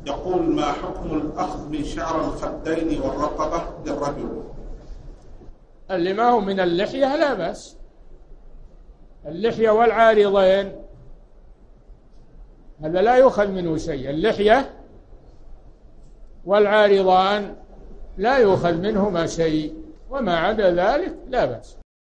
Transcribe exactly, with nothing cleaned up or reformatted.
يقول: ما حكم الأخذ من شعر الخدين والرقبة للرجل؟ اللي ما هو من اللحية لا بأس. اللحية والعارضين هذا لا يؤخذ منه شيء. اللحية والعارضان لا يؤخذ منهما شيء، وما عدا ذلك لا بأس.